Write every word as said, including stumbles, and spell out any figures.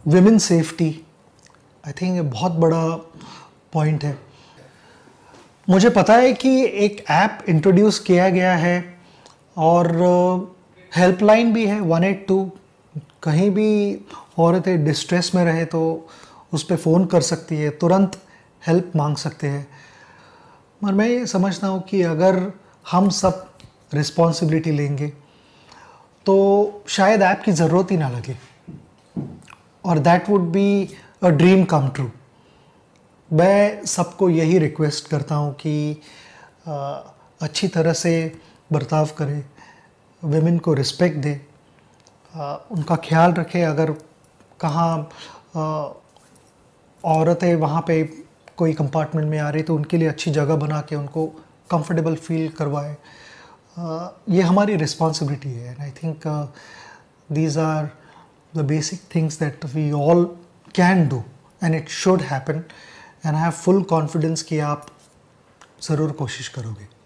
Women safety, I think ये बहुत बड़ा पॉइंट है। मुझे पता है कि एक ऐप इंट्रोड्यूस किया गया है और हेल्पलाइन भी है वन एट टू। कहीं भी औरतें डिस्ट्रेस में रहे तो उस पर फ़ोन कर सकती है, तुरंत हेल्प मांग सकते हैं। मगर मैं ये समझता हूँ कि अगर हम सब रिस्पॉन्सिबिलिटी लेंगे तो शायद ऐप की ज़रूरत ही ना लगे, और that would be a dream come true. मैं सबको यही रिक्वेस्ट करता हूँ कि आ, अच्छी तरह से बर्ताव करें, विमेन को रिस्पेक्ट दें, आ, उनका ख्याल रखें। अगर कहाँ औरतें वहाँ पे कोई कंपार्टमेंट में आ रही तो उनके लिए अच्छी जगह बना के उनको कंफर्टेबल फील करवाएं। uh, ये हमारी रिस्पॉन्सिबिलिटी है। And I think these are the basic things that we all can do and it should happen. And I have full confidence कि आप ज़रूर कोशिश करोगे।